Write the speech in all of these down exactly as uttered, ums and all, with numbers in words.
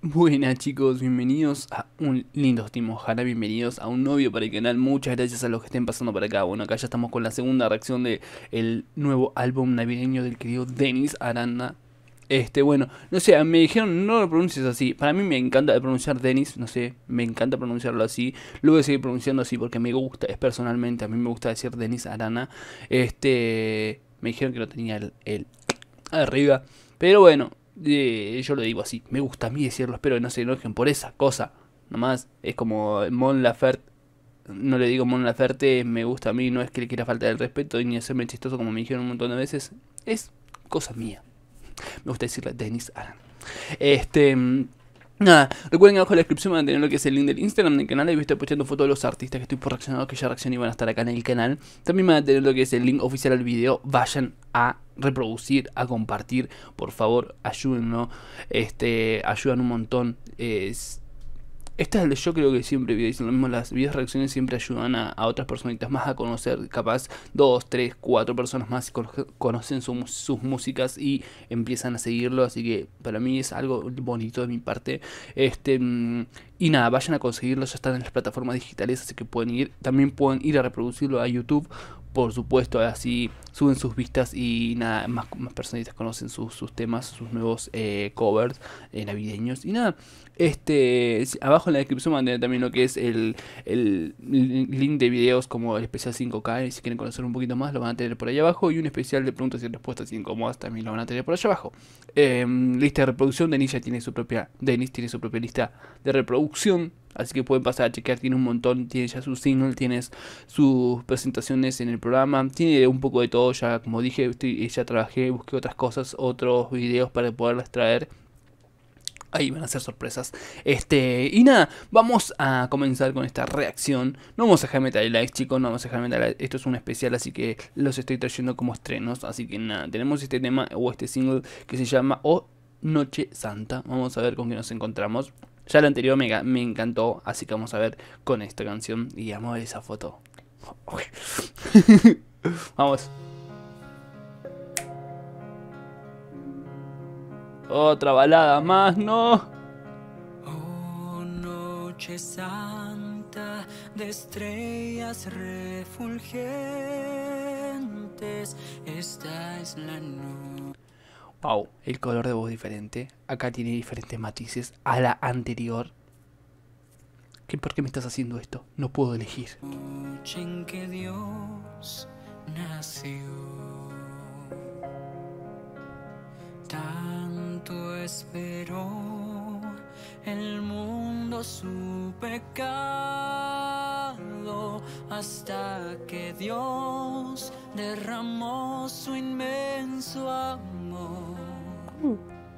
Buenas chicos, bienvenidos a un lindo stream, ojalá bienvenidos a un novio para el canal. Muchas gracias a los que estén pasando por acá. Bueno, acá ya estamos con la segunda reacción de el nuevo álbum navideño del querido Dennis Aranda. Este, bueno, no sé, me dijeron no lo pronuncies así. Para mí me encanta pronunciar Dennis, no sé, me encanta pronunciarlo así. Lo voy a seguir pronunciando así porque me gusta, es personalmente, a mí me gusta decir Dennis Aranda. Este, me dijeron que no tenía el, el arriba, pero bueno. Eh, yo lo digo así, me gusta a mí decirlo, espero que no se enojen por esa cosa. Nomás es como Mon Laferte, no le digo Mon Laferte, me gusta a mí, no es que le quiera faltar el respeto ni hacerme chistoso como me dijeron un montón de veces. Es cosa mía. Me gusta decirle Dennis Aran. Este... Nada, recuerden que abajo en la descripción van a tener lo que es el link del Instagram del canal. Ahí voy a estar posteando fotos de los artistas que estoy por reaccionar, que ya reaccioné y van a estar acá en el canal. También van a tener lo que es el link oficial al video. Vayan a reproducir, a compartir. Por favor, ayúdenlo. Este, ayudan un montón. Es... Esta es, yo creo que siempre dicen lo mismo, las videos reacciones siempre ayudan a, a otras personitas más a conocer, capaz dos, tres, cuatro personas más conocen su, sus músicas y empiezan a seguirlo, así que para mí es algo bonito de mi parte. Este y nada, vayan a conseguirlo, ya están en las plataformas digitales, así que pueden ir, también pueden ir a reproducirlo a YouTube. Por supuesto, así suben sus vistas y nada, más, más personitas conocen sus, sus temas, sus nuevos eh, covers eh, navideños. Y nada, este abajo en la descripción van a tener también lo que es el, el link de videos como el especial cinco K. Y si quieren conocer un poquito más, lo van a tener por ahí abajo. Y un especial de preguntas y respuestas incómodas también lo van a tener por allá abajo. Eh, lista de reproducción, Denis ya tiene su propia, Denis tiene su propia lista de reproducción. Así que pueden pasar a chequear, tiene un montón, tiene ya su single, tienes sus presentaciones en el programa, tiene un poco de todo, ya como dije, estoy, ya trabajé, busqué otras cosas, otros videos para poderlas traer. Ahí van a ser sorpresas. Este, y nada, vamos a comenzar con esta reacción. No vamos a dejar meter likes, chicos, no vamos a dejar meter likes. Esto es un especial, así que los estoy trayendo como estrenos. Así que nada, tenemos este tema o este single que se llama O Noche Santa. Vamos a ver con qué nos encontramos. Ya el anterior me, me encantó, así que vamos a ver con esta canción. Y vamos a ver esa foto. Vamos. Otra balada más, ¿no? Oh, noche santa de estrellas refulgentes, esta es la noche. Wow, el color de voz diferente. Acá tiene diferentes matices a la anterior. ¿Qué, ¿Por qué me estás haciendo esto? No puedo elegir. Noche en que Dios nació. Tanto esperó el mundo su pecado hasta que Dios derramó su inmenso amor. Uh.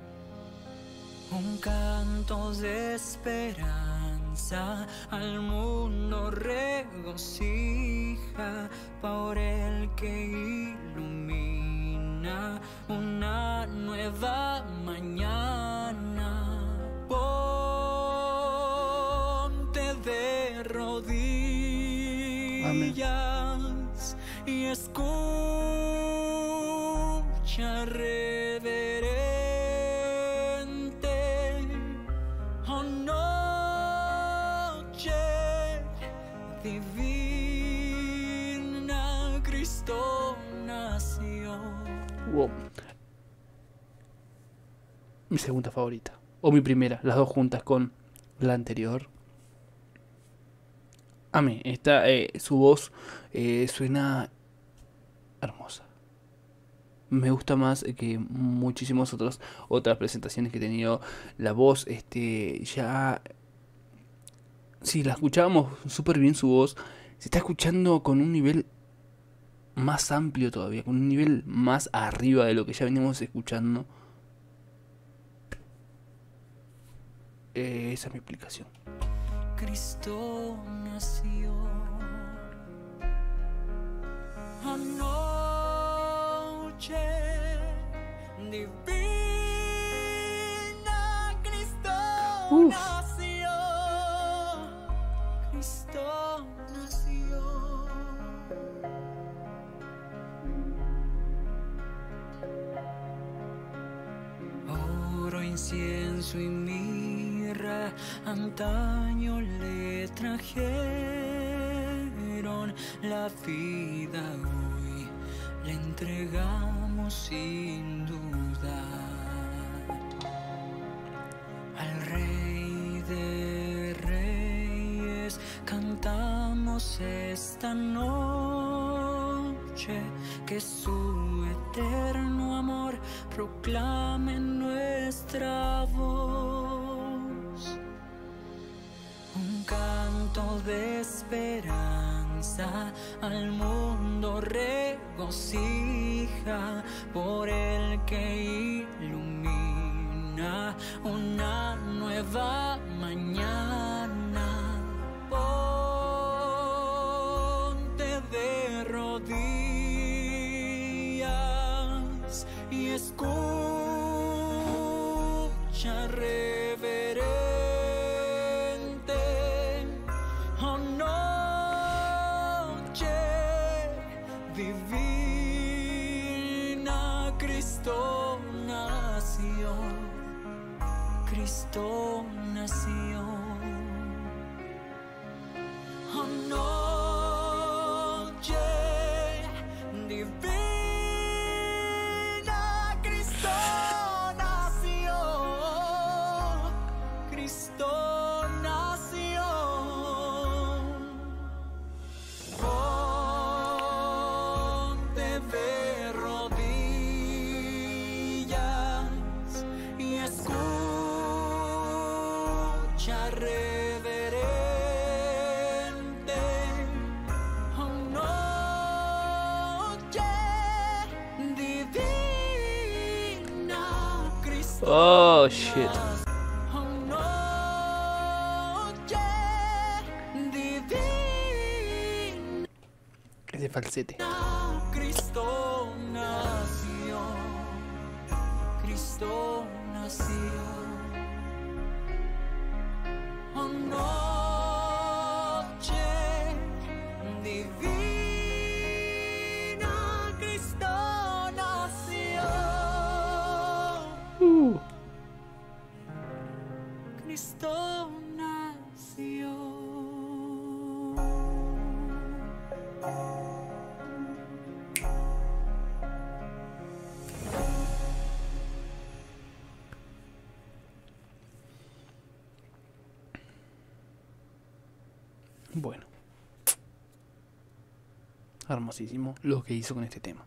Un canto de esperanza al mundo regocija por el que ilumina una nueva mañana. Ponte de rodillas. Amén. Y escucha reverente. Oh, noche divina, Cristo nació. Wow. Mi segunda favorita. O mi primera, las dos juntas con la anterior. A mí, esta, eh, su voz eh, suena hermosa. Me gusta más que muchísimas otras otras presentaciones que he tenido. La voz, este, ya... Sí, la escuchábamos súper bien su voz. Se está escuchando con un nivel más amplio todavía, con un nivel más arriba de lo que ya veníamos escuchando. Eh, esa es mi explicación. Cristo nació. Anoche divina, Cristo Uf. nació. Cristo nació. Oro, incienso y mirra tierra antaño le trajeron la vida, hoy le entregamos sin duda al Rey de Reyes. Cantamos esta noche que su eterno amor proclame nuestra voz. Un canto de esperanza al mundo regocija por el que ilumina una nueva mañana. Ponte de rodillas y escucha reverente, oh noche divina, Cristo nació, Cristo nació, oh noche divina. Reverente, oh noche divina, Cristo. Oh shit. Oh noche divina. Ese falsete. Cristo nació, Cristo nació. Oh noche divina, Cristo nació, Uh. Cristo nació. Bueno, hermosísimo lo que hizo con este tema.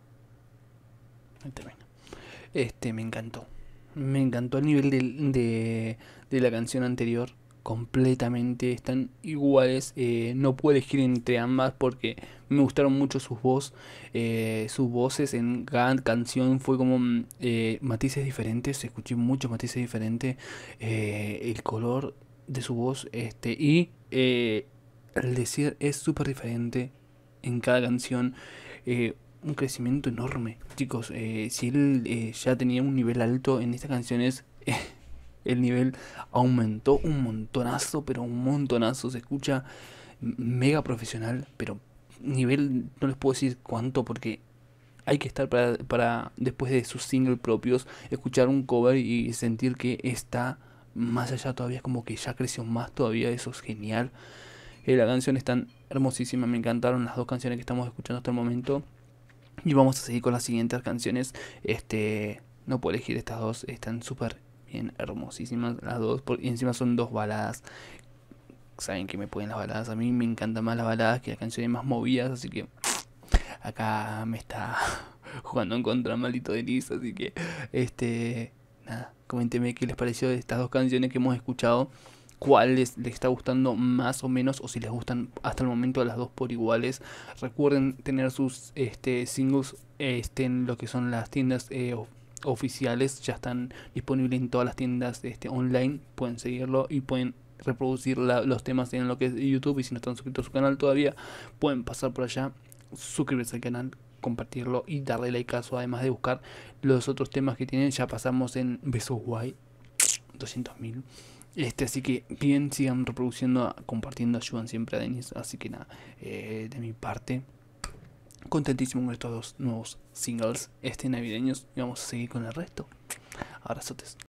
Ahí termina. Este me encantó. Me encantó el nivel de, de, de la canción anterior. Completamente están iguales. Eh, no puedo elegir entre ambas porque me gustaron mucho sus voces. Eh, sus voces en cada canción fue como eh, matices diferentes. Escuché muchos matices diferentes. Eh, el color de su voz este y eh, el decir es súper diferente en cada canción. Eh, un crecimiento enorme, chicos. Eh, si él eh, ya tenía un nivel alto en estas canciones, eh, el nivel aumentó un montonazo, pero un montonazo. Se escucha mega profesional, pero nivel no les puedo decir cuánto porque hay que estar para, para después de sus singles propios escuchar un cover y sentir que está más allá todavía, como que ya creció más todavía. Eso es genial. Eh, la canción es tan hermosísima, me encantaron las dos canciones que estamos escuchando hasta el momento. Y vamos a seguir con las siguientes canciones. Este, no puedo elegir estas dos, están súper bien, hermosísimas las dos. Por, y encima son dos baladas. Saben que me pueden las baladas, a mí me encantan más las baladas que las canciones más movidas. Así que acá me está jugando en contra maldito Denis. Así que, este, nada, coméntenme qué les pareció de estas dos canciones que hemos escuchado. Cuál les, les está gustando más o menos, o si les gustan hasta el momento las dos por iguales. Recuerden tener sus este, singles este, en lo que son las tiendas eh, oficiales. Ya están disponibles en todas las tiendas este, online. Pueden seguirlo y pueden reproducir la, los temas en lo que es YouTube. Y si no están suscritos a su canal todavía, pueden pasar por allá, suscribirse al canal, compartirlo y darle like a eso. Además de buscar los otros temas que tienen. Ya pasamos en Besos Guay doscientos mil. Este, así que bien, sigan reproduciendo, compartiendo, ayudan siempre a Denis. Así que nada, eh, de mi parte, contentísimo con estos dos nuevos singles este navideños. Y vamos a seguir con el resto. Abrazotes.